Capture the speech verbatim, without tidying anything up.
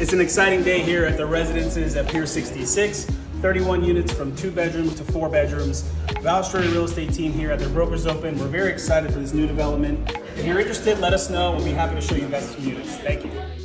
It's an exciting day here at the residences at Pier Sixty-Six. thirty-one units from two bedrooms to four bedrooms. Valstrey Real Estate team here at their Brokers Open. We're very excited for this new development. If you're interested, let us know. We'll be happy to show you guys some units. Thank you.